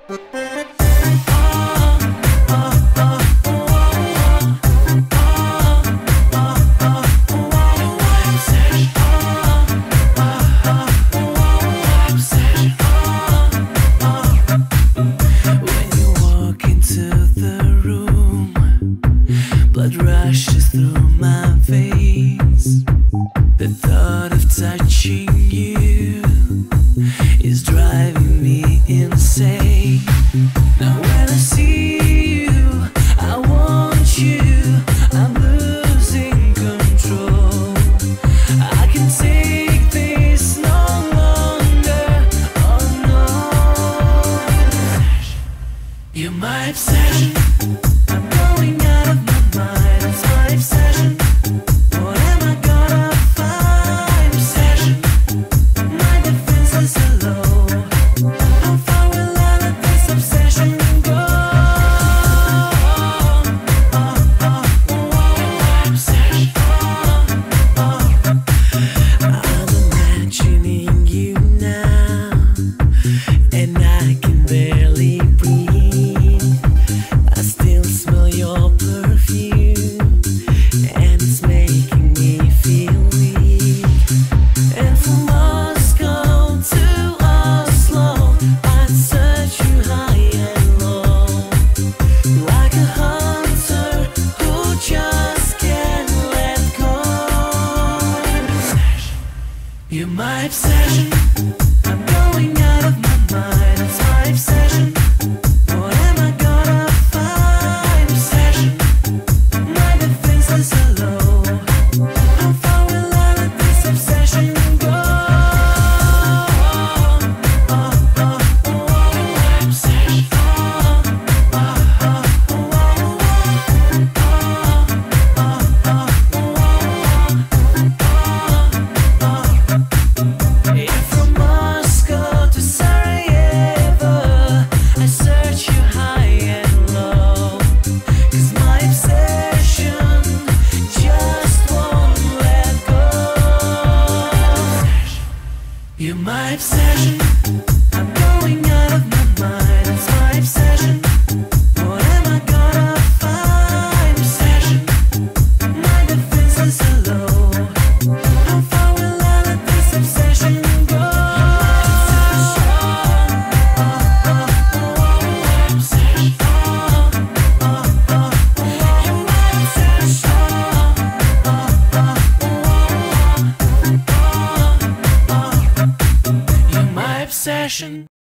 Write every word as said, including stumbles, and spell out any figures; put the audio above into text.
Rushes through my veins. The thought of touching you is driving me insane. Now when I see you, I want you, I'm losing control. I can take this no longer, oh no. You're my obsession, I'm going out of my mind. It's my obsession. What am I gonna find? Obsession. My defenses are low. How far will I let this obsession go? Oh, oh, oh, oh, obsession. Oh, oh. I'm imagining you now, and I can barely breathe. I still smell your perfume, and it's making me feel weak. And from Moscow to Oslo, I'd search you high and low, like a hunter who just can't let go. You're my obsession, I'm going out of my mind. It's my obsession. What am I gonna find? Obsession. My defenses are low. How far will I let this obsession go? Oh, oh, oh, oh, obsession. Oh, oh, oh, oh, oh, oh. If from Moscow to Sarajevo, I search you high and low, 'cause my obsession just won't let go. You're my obsession, I'm going out of my mind. It's my obsession. What am I gonna find? Obsession. My defenses are low. How far will I let this obsession go? You're my obsession.